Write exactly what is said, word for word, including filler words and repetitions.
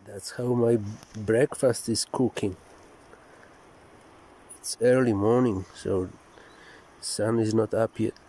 That's how my breakfast is cooking. It's early morning, so sun is not up yet.